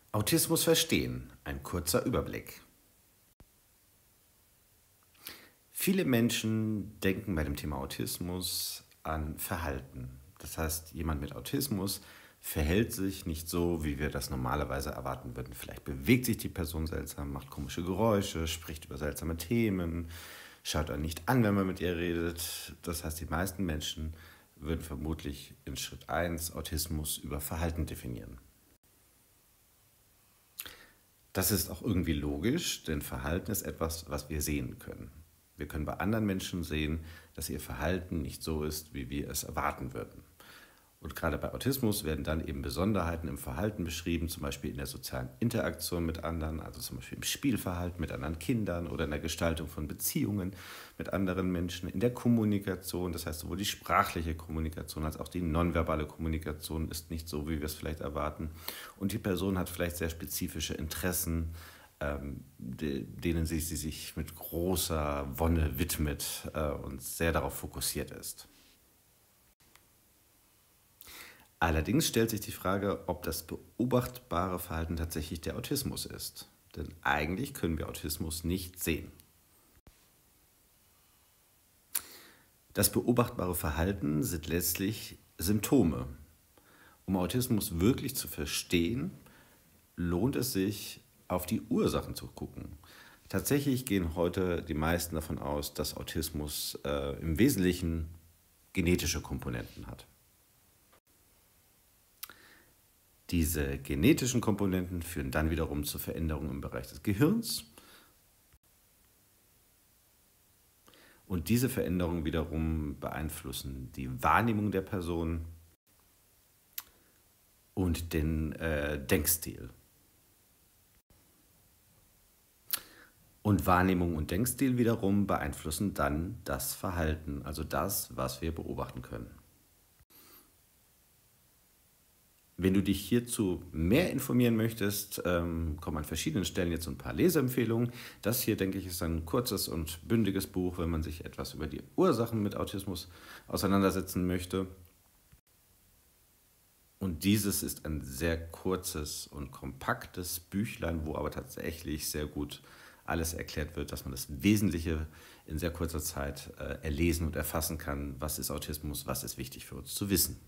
Autismus verstehen. Ein kurzer Überblick. Viele Menschen denken bei dem Thema Autismus an Verhalten. Das heißt, jemand mit Autismus verhält sich nicht so, wie wir das normalerweise erwarten würden. Vielleicht bewegt sich die Person seltsam, macht komische Geräusche, spricht über seltsame Themen, schaut einen nicht an, wenn man mit ihr redet. Das heißt, die meisten Menschen würden vermutlich in Schritt 1 Autismus über Verhalten definieren. Das ist auch irgendwie logisch, denn Verhalten ist etwas, was wir sehen können. Wir können bei anderen Menschen sehen, dass ihr Verhalten nicht so ist, wie wir es erwarten würden. Und gerade bei Autismus werden dann eben Besonderheiten im Verhalten beschrieben, zum Beispiel in der sozialen Interaktion mit anderen, also zum Beispiel im Spielverhalten mit anderen Kindern oder in der Gestaltung von Beziehungen mit anderen Menschen, in der Kommunikation, das heißt sowohl die sprachliche Kommunikation als auch die nonverbale Kommunikation ist nicht so, wie wir es vielleicht erwarten. Und die Person hat vielleicht sehr spezifische Interessen, denen sie sich mit großer Wonne widmet und sehr darauf fokussiert ist. Allerdings stellt sich die Frage, ob das beobachtbare Verhalten tatsächlich der Autismus ist. Denn eigentlich können wir Autismus nicht sehen. Das beobachtbare Verhalten sind letztlich Symptome. Um Autismus wirklich zu verstehen, lohnt es sich, auf die Ursachen zu gucken. Tatsächlich gehen heute die meisten davon aus, dass Autismus im Wesentlichen genetische Komponenten hat. Diese genetischen Komponenten führen dann wiederum zu Veränderungen im Bereich des Gehirns. Und diese Veränderungen wiederum beeinflussen die Wahrnehmung der Person und den Denkstil. Und Wahrnehmung und Denkstil wiederum beeinflussen dann das Verhalten, also das, was wir beobachten können. Wenn du dich hierzu mehr informieren möchtest, kommen an verschiedenen Stellen jetzt so ein paar Leseempfehlungen. Das hier, denke ich, ist ein kurzes und bündiges Buch, wenn man sich etwas über die Ursachen mit Autismus auseinandersetzen möchte. Und dieses ist ein sehr kurzes und kompaktes Büchlein, wo aber tatsächlich sehr gut alles erklärt wird, dass man das Wesentliche in sehr kurzer Zeit erlesen und erfassen kann. Was ist Autismus, was ist wichtig für uns zu wissen.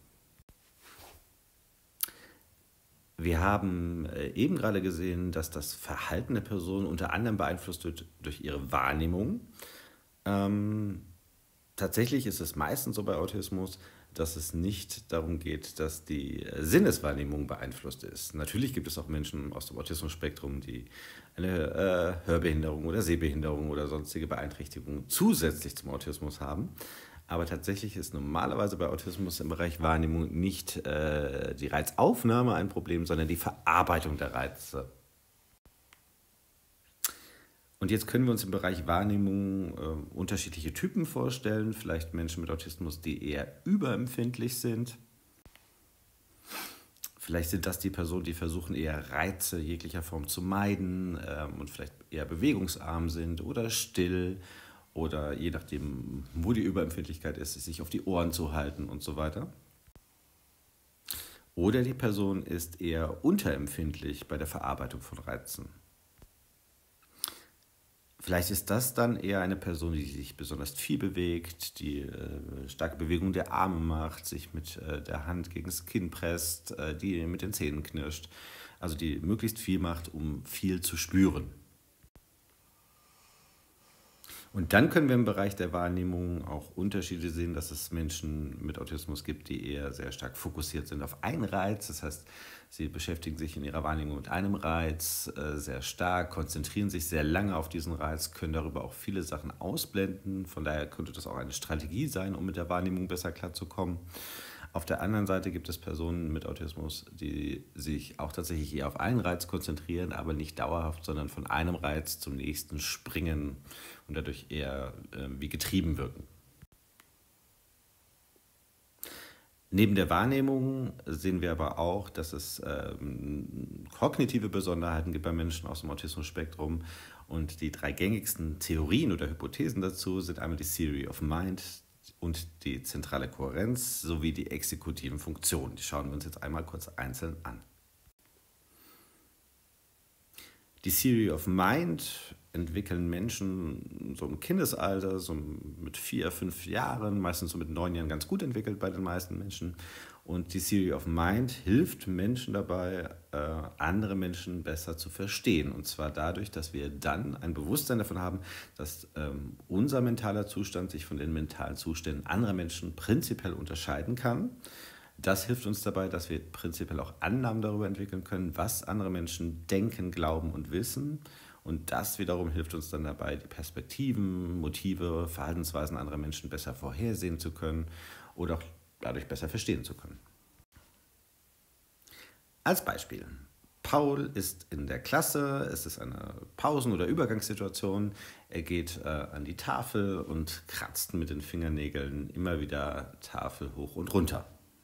Wir haben eben gerade gesehen, dass das Verhalten der Person unter anderem beeinflusst wird durch ihre Wahrnehmung. Tatsächlich ist es meistens so bei Autismus, dass es nicht darum geht, dass die Sinneswahrnehmung beeinflusst ist. Natürlich gibt es auch Menschen aus dem Autismus-Spektrum, die eine Hörbehinderung oder Sehbehinderung oder sonstige Beeinträchtigung zusätzlich zum Autismus haben. Aber tatsächlich ist normalerweise bei Autismus im Bereich Wahrnehmung nicht die Reizaufnahme ein Problem, sondern die Verarbeitung der Reize. Und jetzt können wir uns im Bereich Wahrnehmung unterschiedliche Typen vorstellen. Vielleicht Menschen mit Autismus, die eher überempfindlich sind. Vielleicht sind das die Personen, die versuchen, eher Reize jeglicher Form zu meiden und vielleicht eher bewegungsarm sind oder still. Oder je nachdem, wo die Überempfindlichkeit ist, sich auf die Ohren zu halten und so weiter. Oder die Person ist eher unterempfindlich bei der Verarbeitung von Reizen. Vielleicht ist das dann eher eine Person, die sich besonders viel bewegt, die starke Bewegung der Arme macht, sich mit der Hand gegen das Kinn presst, die mit den Zähnen knirscht. Also die möglichst viel macht, um viel zu spüren. Und dann können wir im Bereich der Wahrnehmung auch Unterschiede sehen, dass es Menschen mit Autismus gibt, die eher sehr stark fokussiert sind auf einen Reiz. Das heißt, sie beschäftigen sich in ihrer Wahrnehmung mit einem Reiz sehr stark, konzentrieren sich sehr lange auf diesen Reiz, können darüber auch viele Sachen ausblenden. Von daher könnte das auch eine Strategie sein, um mit der Wahrnehmung besser klarzukommen. Auf der anderen Seite gibt es Personen mit Autismus, die sich auch tatsächlich eher auf einen Reiz konzentrieren, aber nicht dauerhaft, sondern von einem Reiz zum nächsten springen und dadurch eher wie getrieben wirken. Neben der Wahrnehmung sehen wir aber auch, dass es kognitive Besonderheiten gibt bei Menschen aus dem Autismus-Spektrum. Und die 3 gängigsten Theorien oder Hypothesen dazu sind einmal die Theory of Mind und die zentrale Kohärenz sowie die exekutiven Funktionen. Die schauen wir uns jetzt einmal kurz einzeln an. Die Theory of Mind entwickeln Menschen so im Kindesalter, so mit 4, 5 Jahren, meistens so mit 9 Jahren ganz gut entwickelt bei den meisten Menschen. Und die Theory of Mind hilft Menschen dabei, andere Menschen besser zu verstehen. Und zwar dadurch, dass wir dann ein Bewusstsein davon haben, dass unser mentaler Zustand sich von den mentalen Zuständen anderer Menschen prinzipiell unterscheiden kann. Das hilft uns dabei, dass wir prinzipiell auch Annahmen darüber entwickeln können, was andere Menschen denken, glauben und wissen. Und das wiederum hilft uns dann dabei, die Perspektiven, Motive, Verhaltensweisen anderer Menschen besser vorhersehen zu können oder auch dadurch besser verstehen zu können. Als Beispiel. Paul ist in der Klasse, es ist eine Pausen- oder Übergangssituation. Er geht an die Tafel und kratzt mit den Fingernägeln immer wieder Tafel hoch und runter.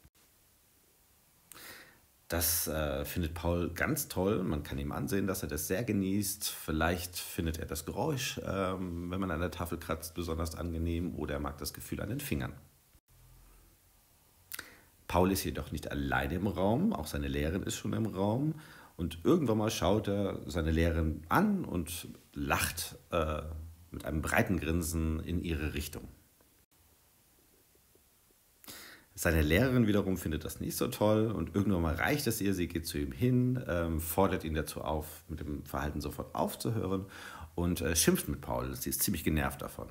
Das findet Paul ganz toll. Man kann ihm ansehen, dass er das sehr genießt. Vielleicht findet er das Geräusch, wenn man an der Tafel kratzt, besonders angenehm oder er mag das Gefühl an den Fingern. Paul ist jedoch nicht alleine im Raum, auch seine Lehrerin ist schon im Raum. Und irgendwann mal schaut er seine Lehrerin an und lacht mit einem breiten Grinsen in ihre Richtung. Seine Lehrerin wiederum findet das nicht so toll und irgendwann mal reicht es ihr, sie geht zu ihm hin, fordert ihn dazu auf, mit dem Verhalten sofort aufzuhören und schimpft mit Paul. Sie ist ziemlich genervt davon.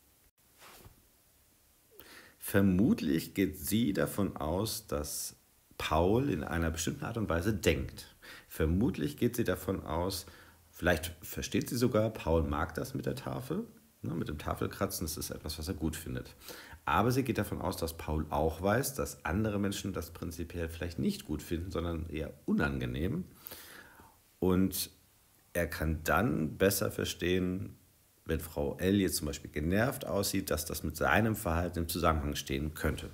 Vermutlich geht sie davon aus, dass Paul in einer bestimmten Art und Weise denkt. Vermutlich geht sie davon aus, vielleicht versteht sie sogar, Paul mag das mit der Tafel, mit dem Tafelkratzen, das ist etwas, was er gut findet. Aber sie geht davon aus, dass Paul auch weiß, dass andere Menschen das prinzipiell vielleicht nicht gut finden, sondern eher unangenehm. Und er kann dann besser verstehen, wenn Frau L. jetzt zum Beispiel genervt aussieht, dass das mit seinem Verhalten im Zusammenhang stehen könnte.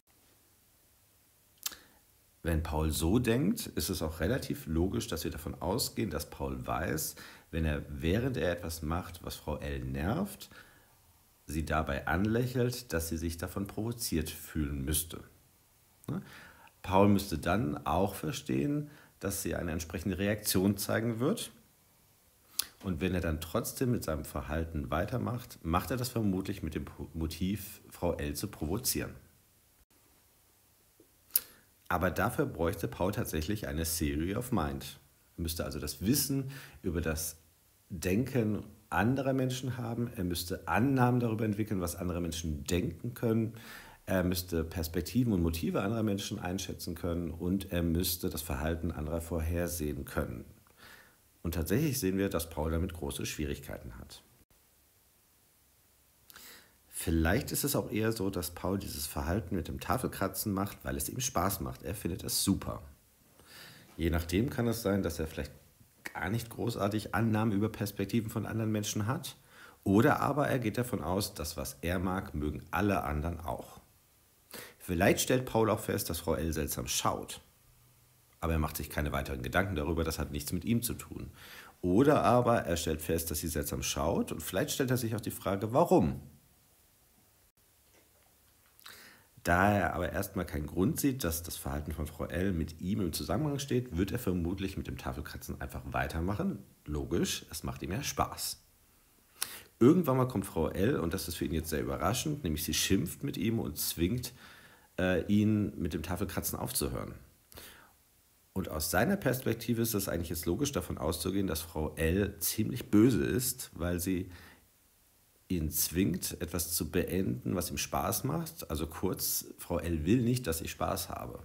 Wenn Paul so denkt, ist es auch relativ logisch, dass wir davon ausgehen, dass Paul weiß, während er etwas macht, was Frau L. nervt, sie dabei anlächelt, dass sie sich davon provoziert fühlen müsste. Paul müsste dann auch verstehen, dass sie eine entsprechende Reaktion zeigen wird. Und wenn er dann trotzdem mit seinem Verhalten weitermacht, macht er das vermutlich mit dem Motiv, Frau L. zu provozieren. Aber dafür bräuchte Paul tatsächlich eine Theory of Mind. Er müsste also das Wissen über das Denken anderer Menschen haben. Er müsste Annahmen darüber entwickeln, was andere Menschen denken können. Er müsste Perspektiven und Motive anderer Menschen einschätzen können und er müsste das Verhalten anderer vorhersehen können. Und tatsächlich sehen wir, dass Paul damit große Schwierigkeiten hat. Vielleicht ist es auch eher so, dass Paul dieses Verhalten mit dem Tafelkratzen macht, weil es ihm Spaß macht. Er findet es super. Je nachdem kann es sein, dass er vielleicht gar nicht großartig Annahmen über Perspektiven von anderen Menschen hat. Oder aber er geht davon aus, dass was er mag, mögen alle anderen auch. Vielleicht stellt Paul auch fest, dass Frau L. seltsam schaut. Aber er macht sich keine weiteren Gedanken darüber, das hat nichts mit ihm zu tun. Oder aber er stellt fest, dass sie seltsam schaut und vielleicht stellt er sich auch die Frage, warum? Da er aber erstmal keinen Grund sieht, dass das Verhalten von Frau L. mit ihm im Zusammenhang steht, wird er vermutlich mit dem Tafelkratzen einfach weitermachen. Logisch, es macht ihm ja Spaß. Irgendwann mal kommt Frau L. und das ist für ihn jetzt sehr überraschend, nämlich sie schimpft mit ihm und zwingt ihn mit dem Tafelkratzen aufzuhören. Und aus seiner Perspektive ist es eigentlich jetzt logisch davon auszugehen, dass Frau L. ziemlich böse ist, weil sie ihn zwingt, etwas zu beenden, was ihm Spaß macht. Also kurz, Frau L. will nicht, dass ich Spaß habe.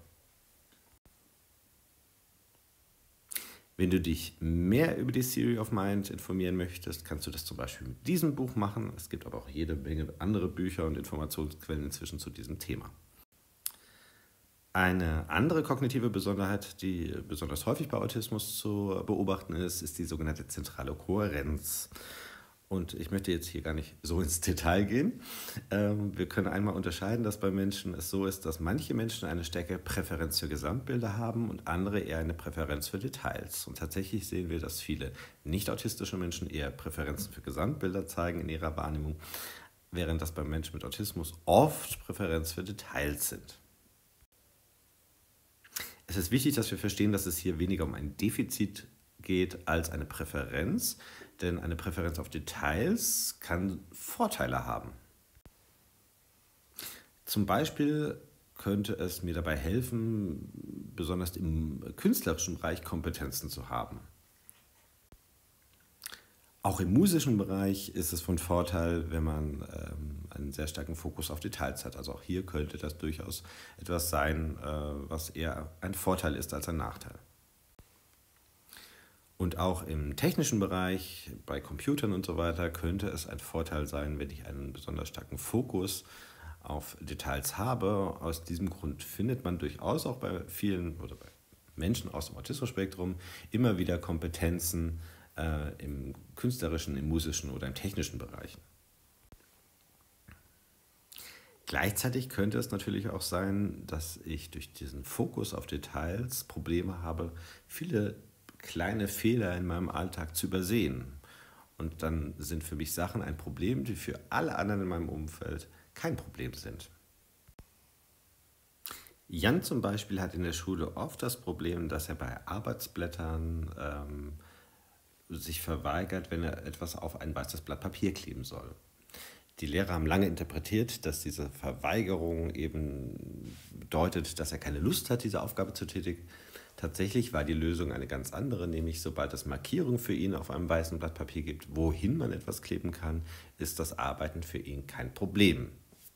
Wenn du dich mehr über die Theory of Mind informieren möchtest, kannst du das zum Beispiel mit diesem Buch machen. Es gibt aber auch jede Menge andere Bücher und Informationsquellen inzwischen zu diesem Thema. Eine andere kognitive Besonderheit, die besonders häufig bei Autismus zu beobachten ist, ist die sogenannte zentrale Kohärenz. Und ich möchte jetzt hier gar nicht so ins Detail gehen. Wir können einmal unterscheiden, dass bei Menschen es so ist, dass manche Menschen eine stärkere Präferenz für Gesamtbilder haben und andere eher eine Präferenz für Details. Und tatsächlich sehen wir, dass viele nicht-autistische Menschen eher Präferenzen für Gesamtbilder zeigen in ihrer Wahrnehmung, während das bei Menschen mit Autismus oft Präferenz für Details sind. Es ist wichtig, dass wir verstehen, dass es hier weniger um ein Defizit geht als eine Präferenz, denn eine Präferenz auf Details kann Vorteile haben. Zum Beispiel könnte es mir dabei helfen, besonders im künstlerischen Bereich Kompetenzen zu haben. Auch im musischen Bereich ist es von Vorteil, wenn man einen sehr starken Fokus auf Details hat. Also auch hier könnte das durchaus etwas sein, was eher ein Vorteil ist als ein Nachteil. Und auch im technischen Bereich, bei Computern und so weiter, könnte es ein Vorteil sein, wenn ich einen besonders starken Fokus auf Details habe. Aus diesem Grund findet man durchaus auch bei vielen oder bei Menschen aus dem Autismus-Spektrum immer wieder Kompetenzen im künstlerischen, im musischen oder im technischen Bereich. Gleichzeitig könnte es natürlich auch sein, dass ich durch diesen Fokus auf Details Probleme habe, viele kleine Fehler in meinem Alltag zu übersehen. Und dann sind für mich Sachen ein Problem, die für alle anderen in meinem Umfeld kein Problem sind. Jan zum Beispiel hat in der Schule oft das Problem, dass er bei Arbeitsblättern sich verweigert, wenn er etwas auf ein weißes Blatt Papier kleben soll. Die Lehrer haben lange interpretiert, dass diese Verweigerung eben bedeutet, dass er keine Lust hat, diese Aufgabe zu tätigen. Tatsächlich war die Lösung eine ganz andere, nämlich sobald es Markierungen für ihn auf einem weißen Blatt Papier gibt, wohin man etwas kleben kann, ist das Arbeiten für ihn kein Problem.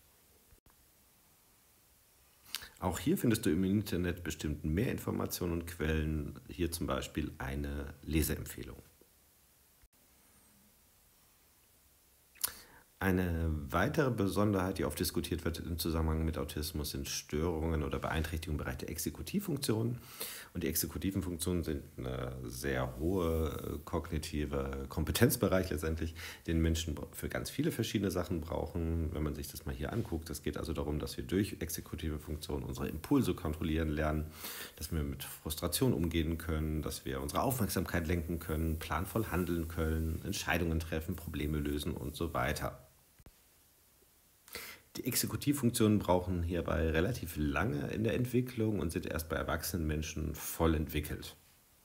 Auch hier findest du im Internet bestimmt mehr Informationen und Quellen, hier zum Beispiel eine Leseempfehlung. Eine weitere Besonderheit, die oft diskutiert wird im Zusammenhang mit Autismus, sind Störungen oder Beeinträchtigungen im Bereich der Exekutivfunktionen. Und die exekutiven Funktionen sind eine sehr hohe kognitive Kompetenzbereich letztendlich, den Menschen für ganz viele verschiedene Sachen brauchen. Wenn man sich das mal hier anguckt, es geht also darum, dass wir durch exekutive Funktionen unsere Impulse kontrollieren lernen, dass wir mit Frustration umgehen können, dass wir unsere Aufmerksamkeit lenken können, planvoll handeln können, Entscheidungen treffen, Probleme lösen und so weiter. Die Exekutivfunktionen brauchen hierbei relativ lange in der Entwicklung und sind erst bei erwachsenen Menschen voll entwickelt.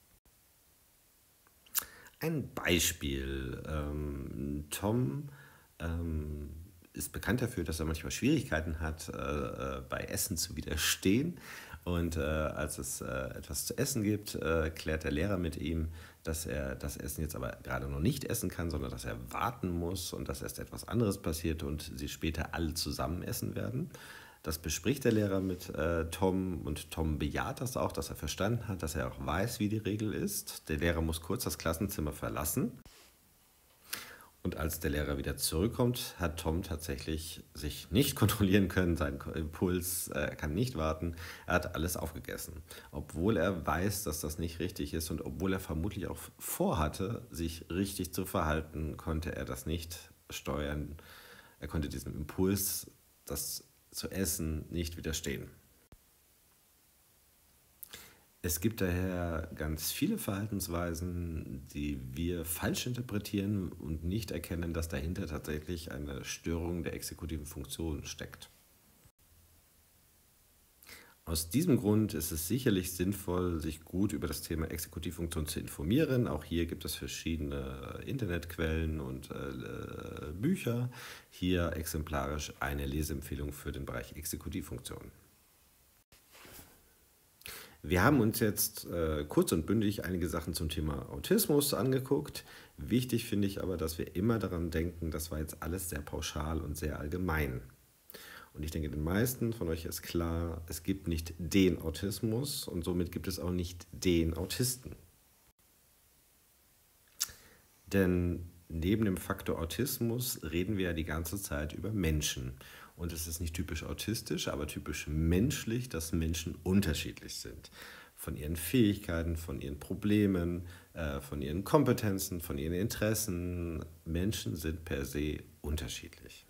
Ein Beispiel. Tom ist bekannt dafür, dass er manchmal Schwierigkeiten hat, bei Essen zu widerstehen. Und als es etwas zu essen gibt, klärt der Lehrer mit ihm, dass er das Essen jetzt aber gerade noch nicht essen kann, sondern dass er warten muss und dass erst etwas anderes passiert und sie später alle zusammen essen werden. Das bespricht der Lehrer mit Tom und Tom bejaht das auch, dass er verstanden hat, dass er auch weiß, wie die Regel ist. Der Lehrer muss kurz das Klassenzimmer verlassen. Und als der Lehrer wieder zurückkommt, hat Tom tatsächlich sich nicht kontrollieren können, sein Impuls kann nicht warten, er hat alles aufgegessen. Obwohl er weiß, dass das nicht richtig ist und obwohl er vermutlich auch vorhatte, sich richtig zu verhalten, konnte er das nicht steuern. Er konnte diesem Impuls, das zu essen, nicht widerstehen. Es gibt daher ganz viele Verhaltensweisen, die wir falsch interpretieren und nicht erkennen, dass dahinter tatsächlich eine Störung der exekutiven Funktion steckt. Aus diesem Grund ist es sicherlich sinnvoll, sich gut über das Thema Exekutivfunktion zu informieren. Auch hier gibt es verschiedene Internetquellen und Bücher. Hier exemplarisch eine Leseempfehlung für den Bereich Exekutivfunktion. Wir haben uns jetzt kurz und bündig einige Sachen zum Thema Autismus angeguckt. Wichtig finde ich aber, dass wir immer daran denken, das war jetzt alles sehr pauschal und sehr allgemein. Und ich denke, den meisten von euch ist klar, es gibt nicht den Autismus und somit gibt es auch nicht den Autisten. Denn neben dem Faktor Autismus reden wir ja die ganze Zeit über Menschen. Und es ist nicht typisch autistisch, aber typisch menschlich, dass Menschen unterschiedlich sind. Von ihren Fähigkeiten, von ihren Problemen, von ihren Kompetenzen, von ihren Interessen. Menschen sind per se unterschiedlich.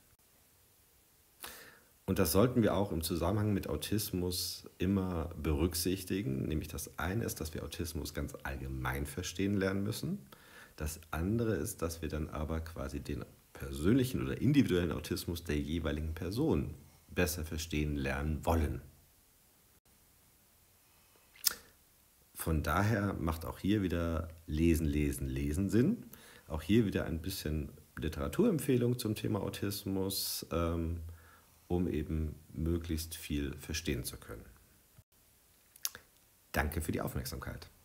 Und das sollten wir auch im Zusammenhang mit Autismus immer berücksichtigen. Nämlich das eine ist, dass wir Autismus ganz allgemein verstehen lernen müssen. Das andere ist, dass wir dann aber quasi den persönlichen oder individuellen Autismus der jeweiligen Person besser verstehen lernen wollen. Von daher macht auch hier wieder Lesen, Lesen, Lesen Sinn. Auch hier wieder ein bisschen Literaturempfehlung zum Thema Autismus, um eben möglichst viel verstehen zu können. Danke für die Aufmerksamkeit.